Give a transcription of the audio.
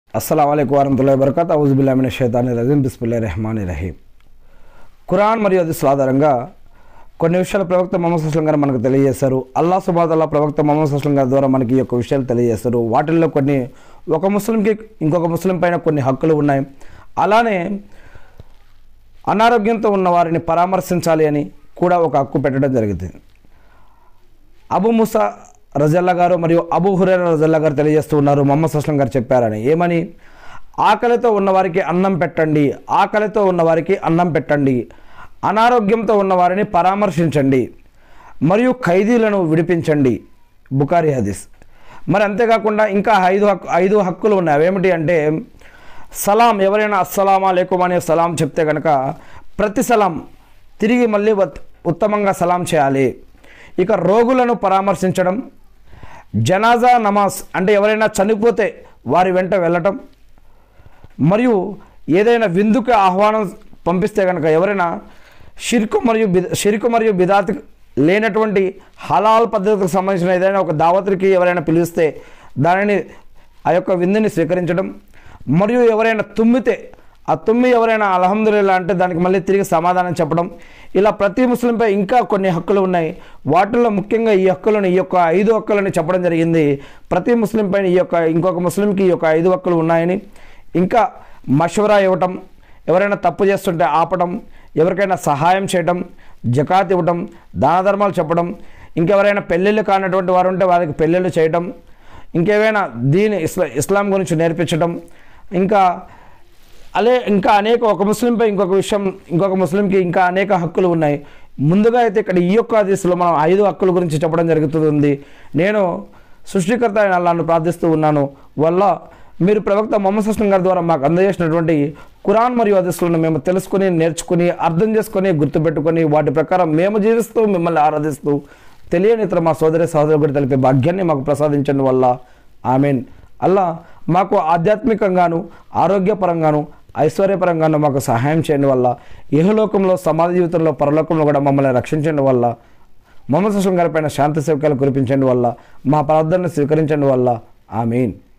అస్సలాము అలైకుం వరహ్మతుల్లాహి వబరకాతుహు. అవుజు బిల్లాహి మినష్ షైతానిర్ రజీమ్. బిస్మిల్లాహిర్ రహమానిర్ రహీం. ఖురాన్ మరియు హదీసుల ఆధారంగా కొన్ని విషయాలు ప్రవక్త ముహమ్మద్ సల్లల్లాహు అలైహి వసల్లం గారు మనకు తెలియజేశారు. అల్లాహ్ సుబ్హానహు వ తఆలా ప్రవక్త ముహమ్మద్ సల్లల్లాహు అలైహి వసల్లం గారి ద్వారా మనకి ఈ యొక్క విషయాలు తెలియజేస్తారు. వాటిల్లో కొన్ని ఒక ముస్లింకి ఇంకొక ముస్లిం పైన కొన్ని హక్కులు ఉన్నాయి. అలానే అనారోగ్యంతో ఉన్న వారిని పరామర్శించాలి అని కూడా ఒక హక్కు పెట్టడం జరిగింది. అబూ మూసా రజల్లా గారు మరియు అబూ హురైరా రజల్లా గారు తెలియజేస్తూ ఉన్నారు, ముహమ్మద్ సల్లల్లాహు అలైహి వసల్లం గారు చెప్పారని. ఏమని? ఆకలితో ఉన్నవారికి అన్నం పెట్టండి, ఆకలితో ఉన్నవారికి అన్నం పెట్టండి, అనారోగ్యంతో ఉన్నవారిని పరామర్శించండి మరియు ఖైదీలను విడిపించండి. బుఖారీ హదీస్. మరి అంతేకాకుండా ఇంకా ఐదు హక్కులు ఉన్నాయి. అవేమిటి అంటే, సలాం, ఎవరైనా అస్సలాము అలైకుం అనే సలాం చెప్తే కనుక ప్రతి సలాం తిరిగి మళ్ళీ ఉత్తమంగా సలాం చేయాలి. ఇక రోగులను పరామర్శించడం, జనాజా నమాజ్ అంటే ఎవరైనా చనిపోతే వారి వెంట వెళ్ళటం, మరియు ఏదైనా విందుకు ఆహ్వానం పంపిస్తే కనుక ఎవరైనా షిర్కు మరియు బిదాత్ లేనటువంటి హలాల్ పద్ధతికి సంబంధించిన ఏదైనా ఒక దావతుకి ఎవరైనా పిలిస్తే దానిని ఆ యొక్క విందుని స్వీకరించడం, మరియు ఎవరైనా తుమ్మితే ఆ తుమ్మి ఎవరైనా అల్హమ్దులిల్లా అంటే దానికి మళ్ళీ తిరిగి సమాధానం చెప్పడం. ఇలా ప్రతి ముస్లింపై ఇంకా కొన్ని హక్కులు ఉన్నాయి. వాటిల్లో ముఖ్యంగా ఈ యొక్క 5 హక్కులని చెప్పడం జరిగింది. ప్రతి ముస్లిం పైన ఇంకొక ముస్లింకి ఈ యొక్క 5 హక్కులు ఉన్నాయని, ఇంకా మషవరా ఇవ్వటం, ఎవరైనా తప్పు చేస్తుంటే ఆపడం, ఎవరికైనా సహాయం చేయడం, జకాత్ ఇవ్వడం, దాన ధర్మాలు చెప్పడం, ఇంకెవరైనా పెళ్ళిళ్ళు కానటువంటి వారు ఉంటే వారికి పెళ్ళిళ్ళు చేయడం, ఇంకేమైనా ఇస్లాం గురించి నేర్పించడం, ఇంకా ఒక ముస్లింపై ఇంకొక ముస్లింకి ఇంకా అనేక హక్కులు ఉన్నాయి. ముందుగా అయితే ఇక్కడ ఈ యొక్క హదీసులో మనం 5 హక్కుల గురించి చెప్పడం జరుగుతుంది. నేను సృష్టికర్త అయిన అల్లాహ్ను ప్రార్థిస్తూ ఉన్నాను, వల్ల మీరు ప్రవక్త ముహమ్మద్ సల్లల్లాహు అలైహి వసల్లం గారి ద్వారా మాకు అందజేసినటువంటి ఖురాన్ మరియు హదీసులను మేము తెలుసుకుని, నేర్చుకుని, అర్థం చేసుకొని, గుర్తుపెట్టుకొని వాటి ప్రకారం మేము జీవిస్తూ మిమ్మల్ని ఆరాధిస్తూ తెలియని ఇతర మా సోదరులు కూడా తెలిపే భాగ్యాన్ని మాకు ప్రసాదించండి వల్ల ఆమీన్. అల్లా మాకు ఆధ్యాత్మికంగాను, ఆరోగ్యపరంగాను, ఐశ్వర్యపరంగాను మాకు సహాయం చేయండి వల్ల, ఇహలోకంలో, సమాజ జీవితంలో, పరలోకంలో కూడా మమ్మల్ని రక్షించండి వల్ల, ముహమ్మద్ సల్లల్లాహు అలైహి వసల్లం గారి పైన శాంతి సేవకాలు కురిపించండి వల్ల, మా ప్రార్థనను స్వీకరించండి వల్ల ఆమీన్.